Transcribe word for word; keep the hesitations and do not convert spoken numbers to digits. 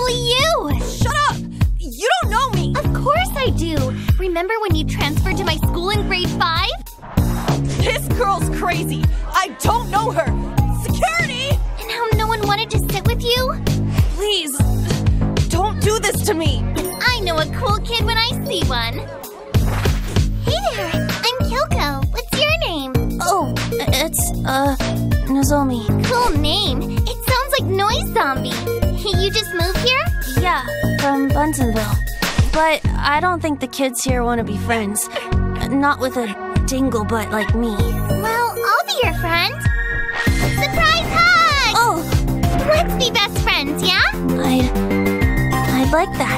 totally you! Shut up! You don't know me! Of course I do! Remember when you transferred to my school in grade five? This girl's crazy! I don't know her! Security! And how no one wanted to sit with you? Please, don't do this to me! I know a cool kid when I see one. Hey there, I'm Kyoko. What's your name? Oh, it's, uh, Nozomi. Cool name. It sounds like Noise Zombie. You just moved here? Yeah, from Bunsenville. But I don't think the kids here want to be friends. Not with a dingle-butt like me. Well, I'll be your friend. Surprise hug! Oh! Let's be best friends, yeah? I'd... I'd like that.